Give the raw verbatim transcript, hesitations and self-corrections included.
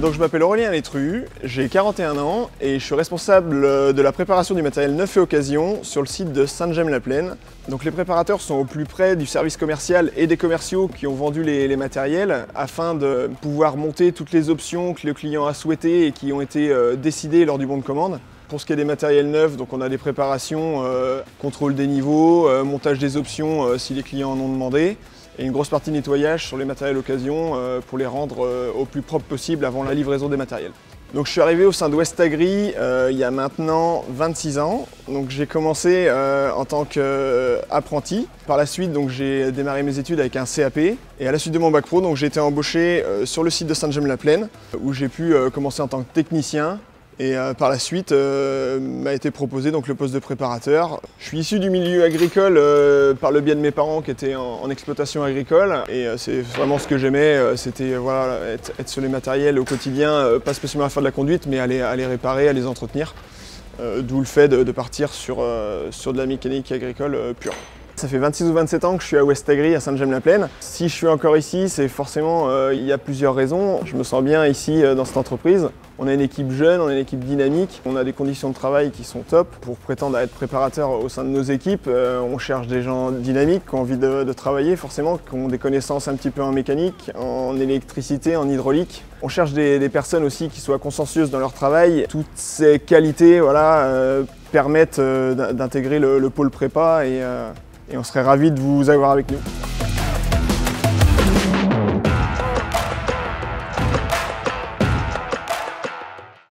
Donc je m'appelle Aurélien Létru, j'ai quarante et un ans et je suis responsable de la préparation du matériel neuf et occasion sur le site de Sainte-Gemme-la-Plaine. Donc les préparateurs sont au plus près du service commercial et des commerciaux qui ont vendu les, les matériels afin de pouvoir monter toutes les options que le client a souhaitées et qui ont été euh, décidées lors du bon de commande. Pour ce qui est des matériels neufs, donc on a des préparations, euh, contrôle des niveaux, euh, montage des options euh, si les clients en ont demandé, et une grosse partie de nettoyage sur les matériels occasion euh, pour les rendre euh, au plus propre possible avant la livraison des matériels. Donc je suis arrivé au sein de West Agri euh, il y a maintenant vingt-six ans. Donc j'ai commencé euh, en tant qu'apprenti. Par la suite, donc j'ai démarré mes études avec un C A P. Et à la suite de mon bac pro, donc j'ai été embauché euh, sur le site de Sainte-Gemme-la-Plaine, où j'ai pu euh, commencer en tant que technicien. Et euh, par la suite, euh, m'a été proposé donc, le poste de préparateur. Je suis issu du milieu agricole euh, par le biais de mes parents qui étaient en, en exploitation agricole. Et euh, c'est vraiment ce que j'aimais, euh, c'était euh, voilà, être, être sur les matériels au quotidien, euh, pas spécialement à faire de la conduite, mais à les, à les réparer, à les entretenir. Euh, D'où le fait de, de partir sur, euh, sur de la mécanique agricole euh, pure. Ça fait vingt-six ou vingt-sept ans que je suis à West Agri, à Sainte-Gemme-la-Plaine. Si je suis encore ici, c'est forcément, euh, il y a plusieurs raisons. Je me sens bien ici euh, dans cette entreprise. On a une équipe jeune, on a une équipe dynamique, on a des conditions de travail qui sont top. Pour prétendre à être préparateur au sein de nos équipes, euh, on cherche des gens dynamiques, qui ont envie de, de travailler forcément, qui ont des connaissances un petit peu en mécanique, en électricité, en hydraulique. On cherche des, des personnes aussi qui soient consciencieuses dans leur travail. Toutes ces qualités voilà, euh, permettent euh, d'intégrer le, le pôle prépa et, euh, et on serait ravis de vous avoir avec nous.